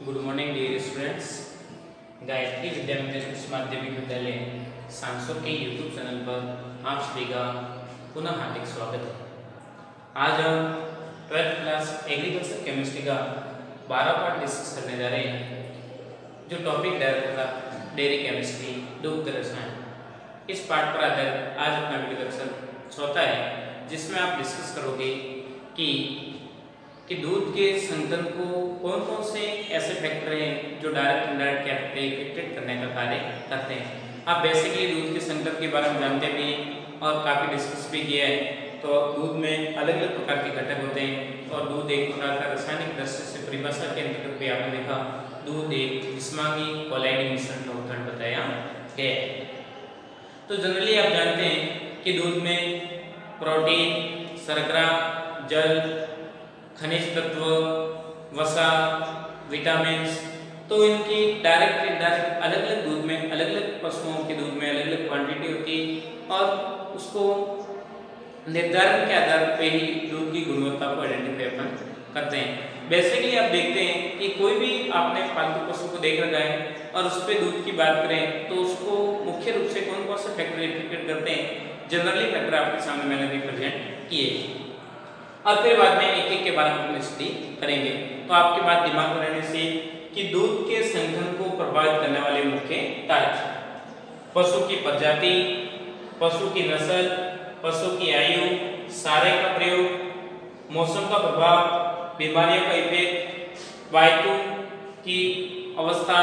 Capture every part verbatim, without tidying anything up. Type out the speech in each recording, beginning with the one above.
Good morning dear students. Gayatri Vidya Mandir उच्च माध्यमिक विद्यालय सांसोर के यूट्यूब चैनल पर आप सभी का पुनः हार्दिक स्वागत है। आज हम ट्वेल्थ क्लास एग्रीकल्चर केमिस्ट्री का बारह पार्ट डिस्कस करने जा रहे हैं। जो टॉपिक डायरेक्ट था डेयरी केमिस्ट्री दुग्ध रसायन, इस पार्ट पर आधारित आज अपना वीडियो लेक्चर चौथा है, जिसमें आप डिस्कस करोगे कि कि दूध के संतन को कौन कौन से ऐसे फैक्टर हैं जो डायरेक्ट इनडायरेक्ट क्या करते हैं, इफेक्टेड करने का कार्य करते हैं। आप बेसिकली दूध के संतन के बारे में जानते भी और काफ़ी डिस्कस भी किया है। तो दूध में अलग अलग प्रकार के घटक होते हैं और दूध एक प्रकार का रासायनिक दृष्टि से परिभाषा के अंतर्गत भी आपने देखा, दूध एक जिस्मानी कोलाइडिंग मिश्रण का उदाहरण बताया गया है। तो जनरली आप जानते हैं कि दूध में प्रोटीन, शर्करा, जल, खनिज तत्व, वसा, विटामिन्स, तो इनकी डायरेक्ट इनडायरेक्ट अलग अलग दूध में, अलग अलग पशुओं के दूध में अलग अलग क्वांटिटी होती है और उसको निर्धारण के आधार पर ही दूध की गुणवत्ता को आइडेंटिफाई अपन करते हैं। बेसिकली आप देखते हैं कि कोई भी आपने पालतू पशु को देख रखा है और उस पर दूध की बात करें तो उसको मुख्य रूप से कौन कौन से फैक्टर इफेक्ट करते हैं, जनरली फैक्टर आपके सामने मैंने रिप्रेजेंट किए और फिर बाद में एक एक के बारे में हम स्टडी करेंगे। तो आपके बात दिमाग में रहने से कि दूध के संघनन को प्रभावित करने वाले मुख्य कारक, पशु की प्रजाति, पशु की नस्ल, पशु की आयु, सारे का प्रयोग, मौसम का प्रभाव, बीमारियों का इफेक्ट, वायु की अवस्था,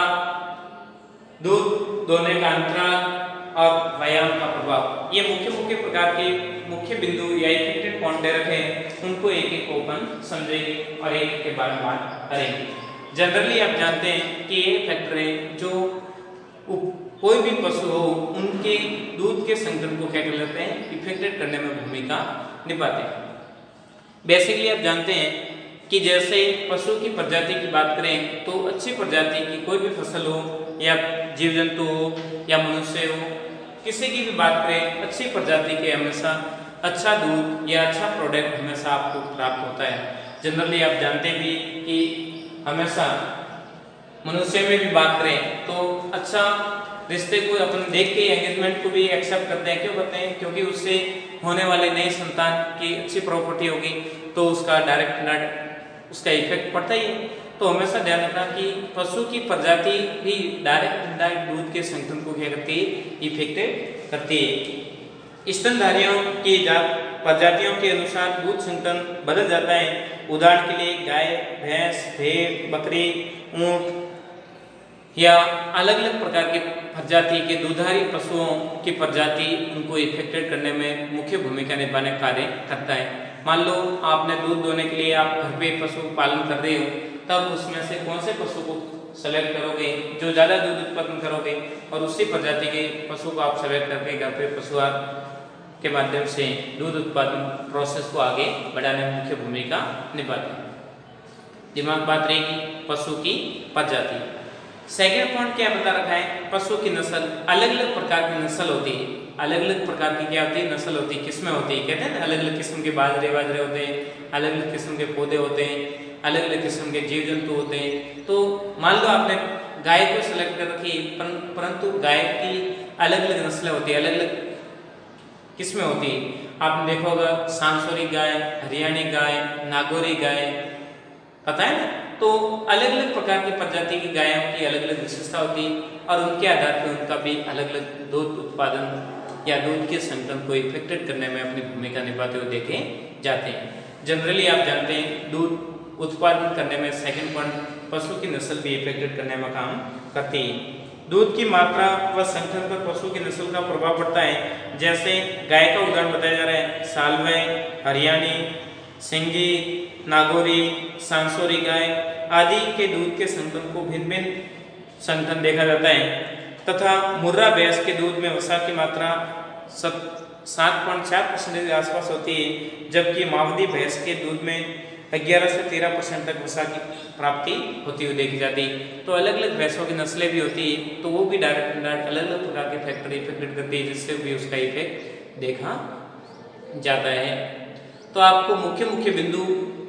दूध दोहने का अंतराल और व्यायाम का प्रभाव, ये मुख्य मुख्य प्रकार के मुख्य बिंदु या इफेक्टेड पॉइंट दे रखे हैं। उनको एक एक ओपन समझेंगे और एक एक के बारे में बात करेंगे। जनरली आप जानते हैं कि ये फैक्टर है जो कोई भी पशु हो उनके दूध के संकलन को क्या कर लेते हैं, इफेक्टेड करने में भूमिका निभाते हैं। बेसिकली आप जानते हैं कि जैसे पशु की प्रजाति की बात करें तो अच्छी प्रजाति की कोई भी फसल हो या जीव जंतु हो या मनुष्य हो, किसी की भी बात करें, अच्छी प्रजाति के हमेशा अच्छा दूध या अच्छा प्रोडक्ट हमेशा आपको प्राप्त होता है। जनरली आप जानते भी कि हमेशा मनुष्य में भी बात करें तो अच्छा रिश्ते को अपन देख के एंगेजमेंट को भी एक्सेप्ट करते हैं। क्यों करते हैं? क्योंकि उससे होने वाले नए संतान की अच्छी प्रॉपर्टी होगी तो उसका डायरेक्ट उसका इफेक्ट पड़ता ही है। तो हमेशा ध्यान रखना कि पशु की प्रजाति भी डायरेक्ट इनडायरेक्ट दूध के संतन को क्या करती है, इफेक्टेड करती है। स्तनधारियों की जात प्रजातियों के अनुसार दूध संतन बदल जाता है। उदाहरण के लिए गाय, भैंस, भेड़, बकरी, ऊंट या अलग अलग प्रकार के प्रजाति के दूधारी पशुओं की प्रजाति उनको इफेक्टेड करने में मुख्य भूमिका निभाने का कार्य करता है। मान लो आपने दूध दोहने के लिए आप घर पे पशु पालन कर रहे हो, तब उसमें से कौन से पशु को सेलेक्ट करोगे जो ज़्यादा दूध उत्पन्न करोगे और उसी प्रजाति के पशु को आप सेलेक्ट करके घर पे पशु आहार के माध्यम से दूध उत्पादन प्रोसेस को आगे बढ़ाने में मुख्य भूमिका निभाते हैं। दिमाग बात रहेगी पशु की प्रजाति। सेकेंड पॉइंट क्या बता रखा है, पशु की नस्ल। अलग अलग प्रकार की नस्ल होती है, अलग अलग प्रकार की क्या होती है, नस्ल होती है, किस्में होती है। कहते हैं ना अलग अलग किस्म के बाजरे बाजरे होते हैं, अलग अलग किस्म के पौधे होते हैं, अलग अलग किस्म के जीव जंतु होते हैं। तो मान लो आपने गाय को सिलेक्ट कर रखी, परंतु गाय की अलग अलग नस्लें होती है, अलग अलग किस्में होती है। आपने देखा होगा सांसोरी गाय, हरियाणी गाय, नागौरी गाय, पता है ना। तो अलग अलग प्रकार की प्रजाति की गायों की अलग अलग विशेषता होती है और उनके आधार पर उनका भी अलग अलग दूध उत्पादन या दूध के संकलन को इफेक्टेड करने में अपनी भूमिका निभाते हुए देखे जाते हैं। जनरली आप जानते हैं दूध उत्पादन करने में सेकंड पॉइंट पशु की नस्ल भी इफेक्टेड करने में काम करती है। दूध की मात्रा व संकलन पर पशु की नस्ल का प्रभाव पड़ता है। जैसे गाय का उदाहरण बताया जा रहा है, सालवे, हरियाणी, सिंगी, नागौरी, सांसोरी गाय आदि के दूध के संकलन को भिन्न भिन्न संकलन देखा जाता है तथा मुर्रा भैंस के दूध में वसा की मात्रा सात पॉइंट चार परसेंट के आसपास होती है, जबकि मावदी भैंस के दूध में ग्यारह से तेरह परसेंट तक वसा की प्राप्ति होती हुई देखी जाती है। तो अलग अलग भैंसों की नस्लें भी होती है तो वो भी डायरेक्ट डायरेक्ट अलग अलग प्रकार के फैक्टर इफेक्टेड करती है, जिससे भी उसका इफेक्ट देखा जाता है। तो आपको मुख्य मुख्य बिंदु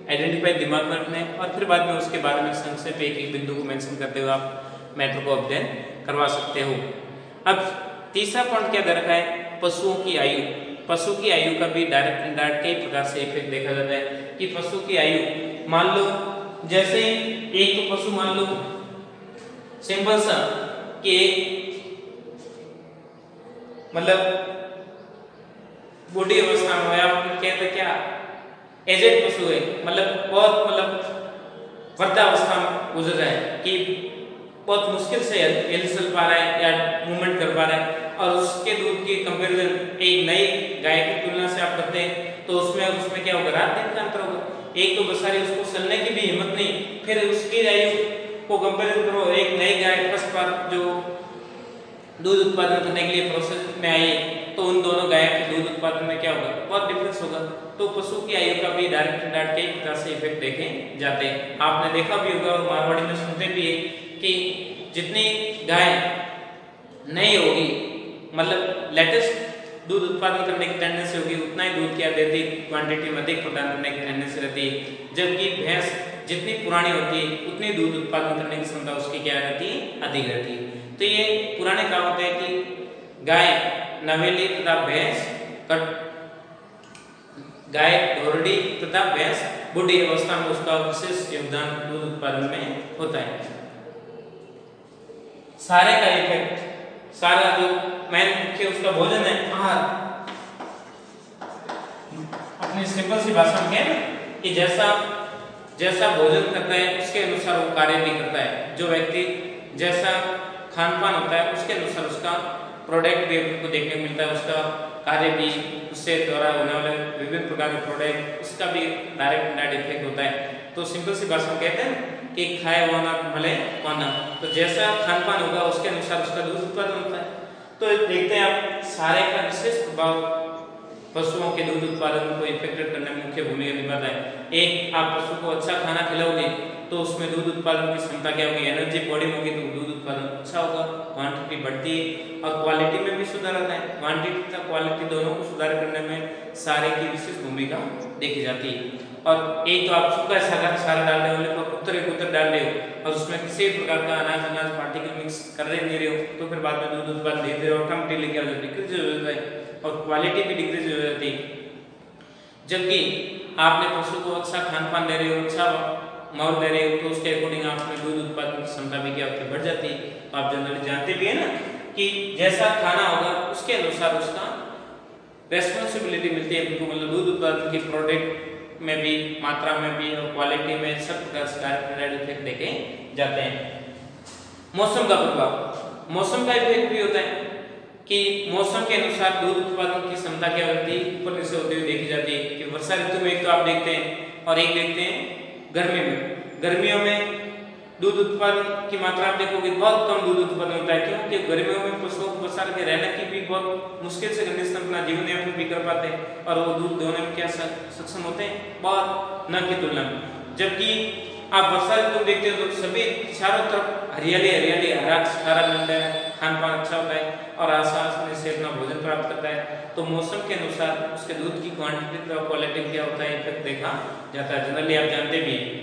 आइडेंटिफाई दिमाग में रखना है और फिर बाद में उसके बारे में संक्षेप एक एक बिंदु को मेंशन करते हुए आप मैटर को अध्ययन करवा सकते हो। अब तीसरा पॉइंट क्या दे रखा है, पशुओं की आयु। पशु की आयु का भी डायरेक्ट इनडायरेक्ट कई प्रकार से इफेक्ट देखा जाता है कि पशु की आयु, मान लो जैसे एक तो पशु मान लो सिंपल सा कि मतलब बूढ़ी अवस्था में या कहते क्या एजेड पशु है, मतलब बहुत मतलब वृद्धावस्था में गुजर रहा है कि बहुत मुश्किल से हिल चल पा रहा है या मूवमेंट कर पा रहा है, और उसके दूध की कंपैरिजन एक नई गाय की तुलना से आप करते हैं तो उसमें उसमें क्या होगा, रात दिन का अंतर होगा। एक तो बसारी उसको चलने की भी हिम्मत नहीं, फिर उसकी आयु को कंपेरिजन करो एक नई गाय फर्स्ट बार जो दूध उत्पादन करने के लिए प्रोसेस में आई तो उन दोनों गायों के दूध उत्पादन में क्या होगा, बहुत डिफरेंस होगा। तो पशु की आयु का भी डायरेक्ट इनडायरेक्ट कई प्रकार से इफेक्ट देखे जाते हैं। आपने देखा भी होगा और मारवाड़ी में सुनते भी है कि जितनी गाय नई होगी मतलब लेटेस्ट दूध उत्पादन करने की टेंडेंसी होगी उतना ही दूध क्या देती, क्वांटिटी में अधिक प्रदान करने की टेंडेंसी रहती है, जबकि भैंस जितनी पुरानी होती है उतनी दूध उत्पादन करने की क्षमता उसकी क्या रहती है, अधिक रहती है। तो ये पुराने कहावत है कि गाय नवेली तथा भैंस गाय घोरडी तथा भैंस बूढ़ी अवस्था में उसका विशेष योगदान दूध उत्पादन में होता है। सारे का इफेक्ट, सारा जो मेन मुख्य उसका भोजन है, आहार, अपनी सिंपल सी भाषा में कहें कि जैसा जैसा भोजन करता है उसके अनुसार वो कार्य भी करता है। जो व्यक्ति जैसा खान पान होता है उसके अनुसार उसका प्रोडक्ट भी को देखने को मिलता है, उसका कार्य भी, उससे द्वारा होने वाले विभिन्न प्रकार के प्रोडक्ट उसका भी डायरेक्ट इनडायरेक्ट इफेक्ट होता है। तो सिंपल सी भाषा में कहते हैं कि खाए वो ना भले पाना, तो जैसा खान पान होगा उसके अनुसार उसका दूध उत्पादन होता है। तो देखते हैं आप सारे का विशेष प्रभाव पशुओं के दूध उत्पादन को इफेक्टेड करने में मुख्य भूमिका निभाता है। एक, आप पशु को अच्छा खाना खिलाओगे तो उसमें दूध उत्पादन की क्षमता क्या होगी, एनर्जी बॉडी में होगी तो दूध उत्पादन अच्छा होगा, क्वांटिटी बढ़ती है और क्वालिटी में भी सुधार आता है। क्वांटिटी तथा क्वालिटी दोनों को सुधार करने में सारे की विशेष भूमिका देखी जाती है। और एक तो आप सूखा सारा सारा डाल रहे हो, उत्तर एक उत्तर डाल रहे हो और उसमें किसी प्रकार का अनाज अनाज पार्टिकल मिक्स कर रहे नहीं रहे हो तो फिर बाद में दूध उत्पादन दे रहे हो, ऑटोमेटिकली क्या हो जाता है, डिक्रीज हो जाता है और क्वालिटी भी डिक्रीज हो जाती है। जबकि आपने पशु को अच्छा खान पान दे रहे हो, अच्छा माहौल दे रहे हो तो उसके अकॉर्डिंग आपने दूध उत्पादन की क्षमता भी क्या होती है, बढ़ जाती है। तो आप जनरली जानते भी है ना कि जैसा खाना होगा उसके अनुसार उसका रेस्पॉन्सिबिलिटी मिलती है उनको, मतलब दूध उत्पादन की प्रोडक्ट में भी, मात्रा में भी और क्वालिटी में सब प्रकार से डायरेक्ट इफेक्ट देखे जाते हैं। मौसम का प्रभाव, मौसम का इफेक्ट भी होता है कि मौसम के अनुसार दूध उत्पादन की क्षमता क्या होती है, ऊपर नीचे होती हुई देखी जाती है। कि वर्षा ऋतु में एक तो आप देखते हैं और एक देखते हैं गर्मी में। गर्मियों में दूध उत्पादन की मात्रा आप देखोगे बहुत कम दूध उत्पादन होता है, क्योंकि गर्मियों में पशुओं को बसार के रहने की भी बहुत मुश्किल से कंडीशन अपना जीवन यापन भी कर पाते हैं और वो दूध दोने में क्या सक्षम होते हैं, बहुत न की तुलना में। जबकि आप वर्षा ऋतु देखते हो तो सभी चारों तरफ हरियाली हरियाली हरा सारा मिलता है, खान पान अच्छा होता है और आसानी से अपना भोजन प्राप्त करता है। तो मौसम के अनुसार उसके दूध की क्वांटिटी और क्वालिटी क्या होता है इफेक्ट देखा जाता है। जनरली आप जानते भी हैं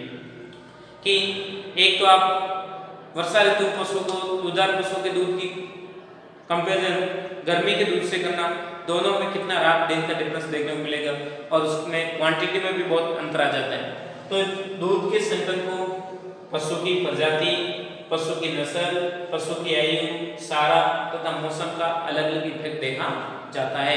कि एक तो आप वर्षा ऋतु पशु को दुधार पशु के दूध की कंपेरिजन गर्मी के दूध से करना, दोनों में कितना रात दिन का डिफरेंस देखने को मिलेगा और उसमें क्वांटिटी में भी बहुत अंतर आ जाता है। तो दूध के संकलन को पशु की प्रजाति, पशु की नस्ल, पशु की आयु, सारा तथा तो मौसम का अलग अलग इफेक्ट देखा जाता है।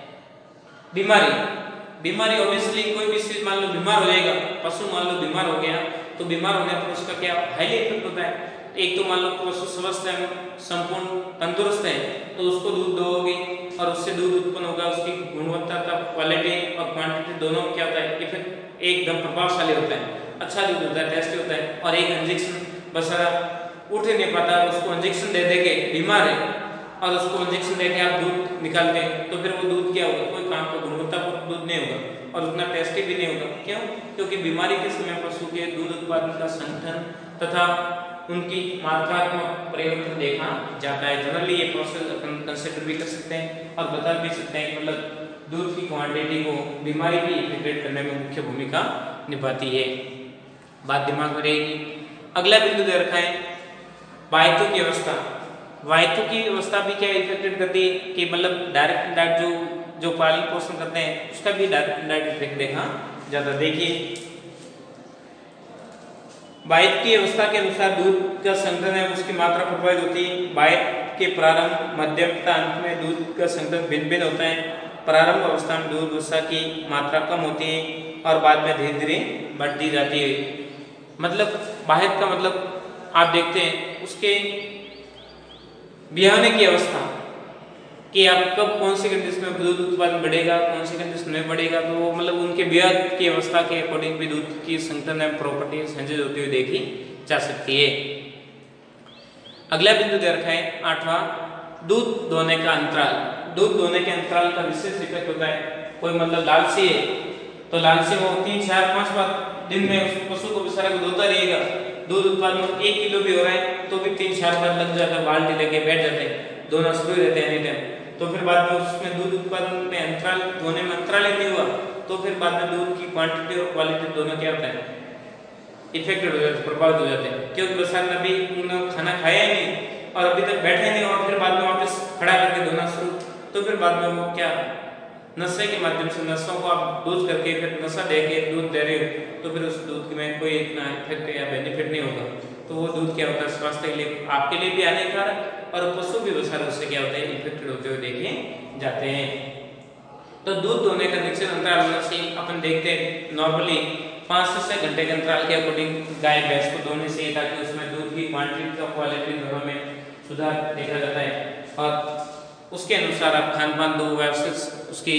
बीमारी, बीमारी ऑब्वियसली कोई भी चीज मान लो बीमार हो जाएगा, पशु मान लो बीमार हो गया तो बीमार होने पर उसका क्या हाईली इफेक्ट होता है। एक तो मान लो पशु स्वस्थ है, संपूर्ण तंदुरुस्त है तो उसको दूध दोगे और उससे दूध उत्पन्न होगा, उसकी गुणवत्ता का क्वालिटी और क्वांटिटी दोनों में क्या होता है इफेक्ट एकदम प्रभावशाली होता है, अच्छा दूध होता है, टेस्टी होता है। और एक इंजेक्शन बसारा उठ ही नहीं पाता, उसको इंजेक्शन दे देके बीमार है और उसको इंजेक्शन देके आप दूध निकालते हैं तो फिर वो दूध क्या होगा, कोई काम का गुणवत्तापूर्ण दूध नहीं होगा और उतना टेस्टी भी नहीं होगा। क्यों? क्योंकि बीमारी के समय पशु के दूध उत्पादन का संगठन तथा उनकी मात्रात्मक परिवर्तन देखा जाता है। जनरली ये प्रोसेस अपन कंसिडर भी कर सकते हैं और बता भी सकते हैं, मतलब दूध की क्वांटिटी को बीमारी भी इफेक्ट करने में मुख्य भूमिका निभाती है। बात दिमाग में रहेगी। अगला बिंदु दे रखा है वायतु की अवस्था। वायतु की अवस्था भी क्या इफेक्टेड करती है कि मतलब डायरेक्ट इनडायरेक्ट जो जो पालन पोषण करते हैं उसका भी डायरेक्ट इनडायरेक्ट इफेक्ट देखा जाता। देखिए वायतु की अवस्था के अनुसार दूध का संघटन है उसकी मात्रा प्रभावित होती है। वायतु के प्रारंभ मध्यम तथा अंत में दूध का संघटन भिन्न भिन्न होता है। प्रारंभ अवस्था में दूध वसा की मात्रा कम होती है और बाद में धीरे धीरे बढ़ती जाती है। मतलब वायतु का मतलब आप देखते हैं उसके ब्याहने की अवस्था कि आप कब कौन सी कंडीशन में दूध उत्पादन बढ़ेगा, कौन सी कंडीशन में बढ़ेगा, तो मतलब उनके ब्याह की अवस्था के अकॉर्डिंग भी दूध की संघटन एवं प्रॉपर्टी चेंजेज होती हुई देखी जा सकती है। अगला बिंदु दे रखा है आठवां दूध दोहने का अंतराल। दूध दोहने के अंतराल का विशेष इफेक्ट होता है। कोई मतलब लालची है तो लालची वो तीन चार पांच बार दिन में उस पशु को बेचारा को धोता रहेगा। दूध उत्पादन एक किलो भी हो रहा है तो भी तीन चार बार लग जाता है, बाल्टी लेके बैठ जाते हैं, दोनों शुरू रहते हैं एनी टाइम। तो फिर बाद में उसमें दूध उत्पादन में अंतराल धोने में अंतराल ही नहीं हुआ तो फिर बाद में दूध की क्वांटिटी और क्वालिटी दोनों क्या होता है इफेक्टेड हो जाते हैं, प्रभावित हो जाते हैं। क्योंकि बेचारा अभी उन्होंने खाना खाया ही नहीं और अभी तक बैठे नहीं और फिर बाद में वापस खड़ा करके धोना शुरू, तो फिर बाद में वो क्या नशे के माध्यम से नसों को आप डोज करके फिर नशा दे के दूध दे रहे हो तो फिर उस दूध में कोई इतना इफेक्ट या बेनिफिट नहीं होगा। तो वो दूध क्या होता है स्वास्थ्य के लिए आपके लिए भी हानिकारक और पशु भी बेचारे उससे क्या होता है इफेक्टेड होते हुए देखे जाते हैं। तो दूध दोहने का निश्चित अंतराल होना चाहिए। अपन देखते हैं नॉर्मली पाँच से छह घंटे के अंतराल के अकॉर्डिंग गाय भैंस को दोहने से ताकि उसमें दूध की क्वांटिटी का क्वालिटी दोनों में सुधार देखा जाता है और उसके अनुसार आप खान पान दो व्यवस्थित उसकी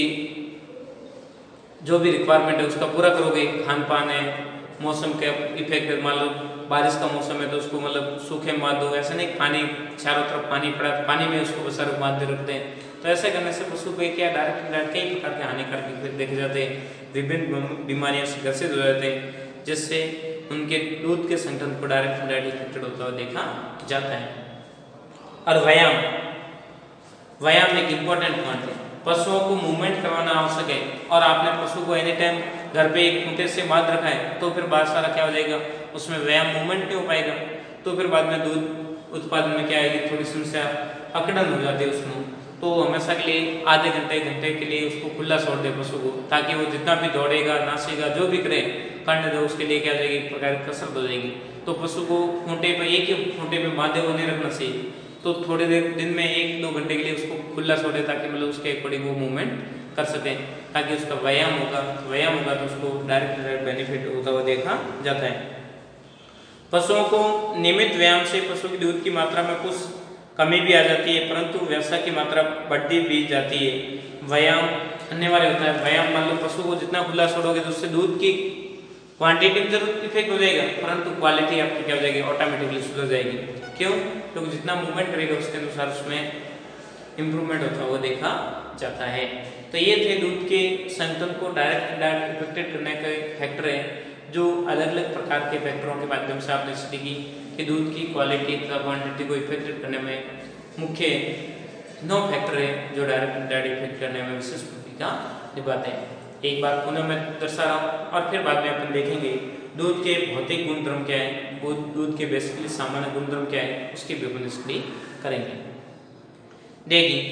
जो भी रिक्वायरमेंट है उसका पूरा करोगे। खान पान है, मौसम के इफेक्ट, मान लो बारिश का मौसम है तो उसको मतलब सूखे में बांध दो, ऐसा नहीं पानी चारों तरफ पानी पड़ा पानी में उसको बसारों बांधते रखते हैं। तो ऐसा करने से पशु को क्या डायरेक्ट डायरेक्ट कई प्रकार के हानिकारक इफेक्ट देखे जाते हैं, विभिन्न बीमारियों से ग्रसित हो जाते हैं जिससे उनके दूध के संगठन को डायरेक्ट डायरेक्ट इफेक्टेड होता हुआ देखा जाता है। और व्यायाम व्यायाम एक इम्पोर्टेंट पॉइंट है। पशुओं को मूवमेंट करवाना आवश्यक है और आपने पशु को एनी टाइम घर पे एक खूंटे से बांध रखा है तो फिर बहुत सारा क्या हो जाएगा उसमें व्यायाम मूवमेंट नहीं हो पाएगा तो फिर बाद में दूध उत्पादन में क्या आएगी थोड़ी समस्या अकड़न हो जाती है उसमें। तो हमेशा के लिए आधे घंटे घंटे के लिए उसको खुला छोड़ दे पशु को ताकि वो जितना भी दौड़ेगा नाचेगा जो भी करे करने दो, उसके लिए क्या हो जाएगी एक प्रकार की कसरत हो जाएगी। तो पशु को खूंटे पे एक ही खूंटे पे बांधे हुए नहीं रखना चाहिए, तो थोड़ी देर दिन में एक दो घंटे के लिए उसको खुला छोड़े ताकि मतलब उसके अकॉर्डिंग वो मूवमेंट कर सकें ताकि उसका व्यायाम होगा व्यायाम होगा तो उसको डायरेक्ट डायरेक्ट बेनिफिट होता हुआ देखा जाता है। पशुओं को नियमित व्यायाम से पशु की दूध की मात्रा में कुछ कमी भी आ जाती है परंतु व्यवसाय की मात्रा बढ़ती भी जाती है। व्यायाम अनिवार्य होता है। व्यायाम मान लो पशु को जितना खुला छोड़ोगे तो उससे दूध की क्वांटिटी में जरूर इफेक्ट हो जाएगा परंतु क्वालिटी आपकी क्या हो जाएगी ऑटोमेटिकली सुधर जाएगी। क्यों? क्योंकि तो जितना मूवमेंट करेगा उसके अनुसार उसमें इम्प्रूवमेंट होता हुआ देखा जाता है। तो ये थे दूध के संतुलन को डायरेक्ट डायरेक्ट इफेक्टेड करने के फैक्टर है जो अलग अलग प्रकार के फैक्टरों के माध्यम से आपने स्टडी की कि दूध की क्वालिटी तथा क्वांटिटी को इफेक्टेड करने में मुख्य नौ फैक्टर है जो डायरेक्ट डायरेक्ट इफेक्ट करने में विशेष भूमिका निभाते हैं। एक बार पुनः मैं दर्शा रहा हूँ और फिर बाद में अपन देखेंगे दूध के भौतिक गुणधर्म क्या है, दूध के बेसिकली सामान्य गुणधर्म क्या है उसकी भी अपन स्टडी करेंगे। देखिए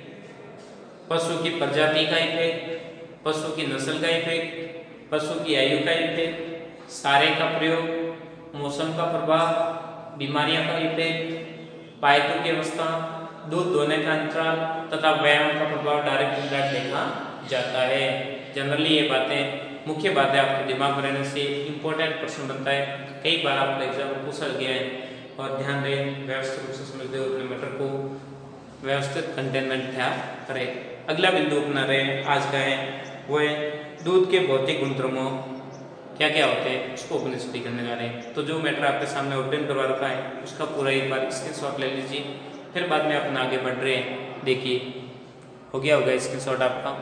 पशु की प्रजाति का इफेक्ट, पशु की नस्ल का इफेक्ट, पशु की आयु का इफेक्ट, सारे का प्रयोग, मौसम का प्रभाव, बीमारियों का इफेक्ट, पायतु की अवस्था, दूध दोहने का अंतराल तथा व्यायाम का प्रभाव डायरेक्ट इनडायरेक्ट देखा जाता है। जनरली ये बातें मुख्य बातें आपके दिमाग में रहने से इम्पोर्टेंट प्रश्न बनता है, कई बार आपको एग्जाम में पूछा गया है और ध्यान दें व्यवस्थित रूप से समझते हुए अपने मैटर को व्यवस्थित कंटेनमेंट तैयार करें। अगला बिंदु अपना रहे आज का है वो है दूध के भौतिक गुणधर्मों क्या क्या होते हैं उसको अपन स्टडी करने जा रहे हैं। तो जो मैटर आपके सामने ओपन करवा रखा है उसका पूरा एक बार स्क्रीनशॉट ले लीजिए, फिर बाद में अपन आगे बढ़ रहे हैं। देखिए हो गया होगा स्क्रीनशॉट आपका।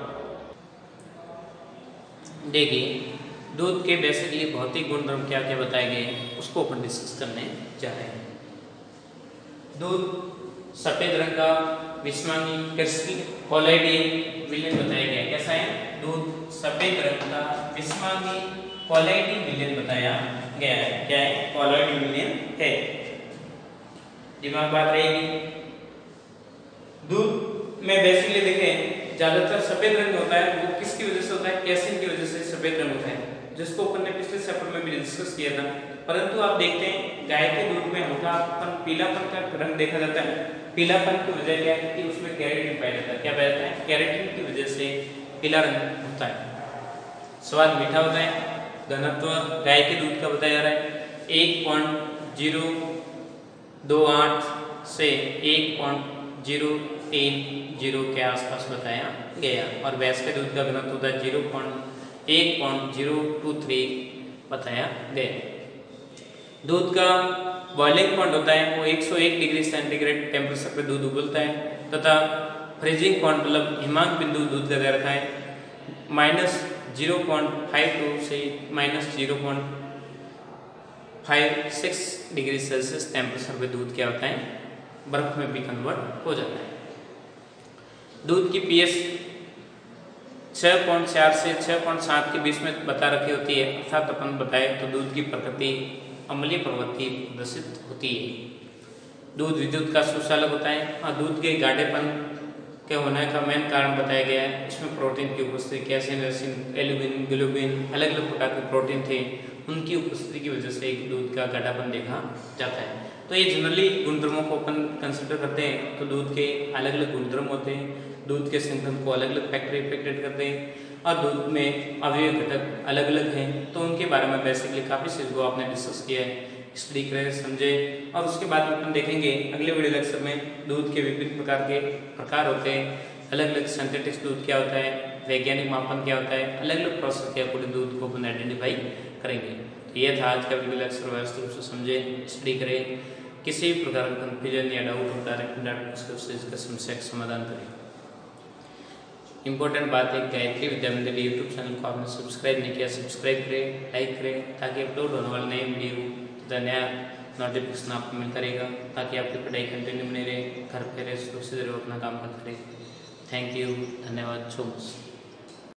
देखिए दूध के बेसिकली भौतिक गुणधर्म क्या क्या बताए गए हैं उसको अपन डिस्कस करने जा रहे हैं। दूध सफेद रंग का विस्मांगी क्रिस्टल कोलाइडी विलेन बताया गया। कैसा है? दूध सफेद रंग का विस्मांगी क्वालिटी मिलियन बताया गया है। क्या है? क्वालिटी मिलियन है। दिमाग बात रहेगी। दूध में बेसिकली देखें ज्यादातर सफेद रंग होता है, वो किसकी वजह से होता है? कैसिन की वजह से सफेद रंग होता है, जिसको अपन ने पिछले चैप्टर में भी डिस्कस किया था। परंतु आप देखते हैं गाय के दूध में हल्का अपन पीलापन का रंग देखा जाता है। पीलापन की वजह क्या है? कि उसमें कैरेटिन पाया जाता है। क्या पाया जाता है? कैरेटिन की वजह से पीला रंग होता है। स्वाद मीठा होता है। घनत्व गाय के दूध का बताया जा रहा है एक पॉइंट जीरो दो आठ से एक पॉइंट जीरो तीन जीरो के आसपास बताया गया, और भैंस के दूध का घनत्व होता है जीरो पॉइंट एक पॉइंट जीरो टू थ्री बताया गया। दूध का बॉइलिंग पॉइंट होता है वो एक सौ एक डिग्री सेंटीग्रेड टेम्परेचर पे दूध उबलता है, तथा फ्रीजिंग पॉइंट मतलब हिमांक बिंदु दूध का दे रखा है minus zero point five two से minus zero point five six degree Celsius temperature पे दूध क्या होता है? बर्फ में भी कन्वर्ट हो जाता है। दूध की पीएच छह पॉइंट चार से छह पॉइंट सात के बीच में बता रखी होती है, अर्थात अपन बताए तो दूध की प्रकृति अम्लीय प्रवृत्ति प्रदर्शित होती है। दूध विद्युत का सुचालक होता है, और दूध के गाढ़ेपन के होने का मेन कारण बताया गया है। इसमें प्रोटीन की उपस्थिति, कैल्शियम, रेसिन, एल्यूमिन, ग्लोबिन, अलग अलग प्रकार के प्रोटीन थे, उनकी उपस्थिति की वजह से दूध का गाढ़ापन देखा जाता है। तो ये जनरली गुणधर्मों को अपन कंसिडर करते हैं, तो दूध के अलग अलग गुणधर्म होते हैं, दूध के संगठन को अलग अलग फैक्टर इफेक्टेड करते हैं, और दूध में अवयव घटक अलग अलग हैं, तो उनके बारे में बेसिकली काफ़ी चीज़ को आपने डिस्कस किया है, स्टडी करें, समझे। और उसके बाद अपन देखेंगे अगले वीडियो लेक्चर में दूध के विभिन्न प्रकार के प्रकार होते हैं, अलग अलग सिंथेटिक दूध क्या होता है, वैज्ञानिक मापन क्या होता है, अलग अलग प्रोसेस के अकॉर्डिंग दूध को अपन आइडेंटिफाई करेंगे। तो यह था आज का वीडियो लेक्चर, व्यवस्थित रूप से समझे, स्टडी करें। किसी भी प्रकार का कन्फ्यूजन या डाउट हो डायरेक्ट डायरेक्ट इसका समस्या का समाधान करें। इंपॉर्टेंट बात है, गायत्री विद्या मंदिर यूट्यूब चैनल को आपने सब्सक्राइब नहीं किया, सब्सक्राइब करें, लाइक करें, ताकि अपलोड होने वाले नए वीडियो तथा नया नोटिफिकेशन आपको मिलता रहेगा, ताकि आपकी पढ़ाई कंटिन्यू बनी रहे, घर पे रहे, सुरक्षित रहे, अपना काम करते रहे। थैंक यू, धन्यवाद, सो मच।